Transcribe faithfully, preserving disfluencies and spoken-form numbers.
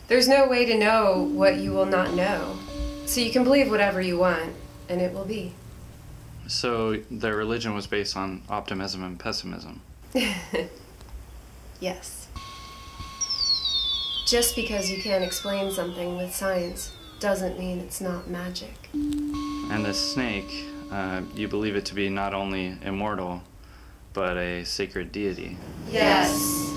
There's no way to know what you will not know. So you can believe whatever you want, and it will be. So their religion was based on optimism and pessimism? Yes. Just because you can't explain something with science doesn't mean it's not magic. And this snake, uh, you believe it to be not only immortal, but a sacred deity? Yes.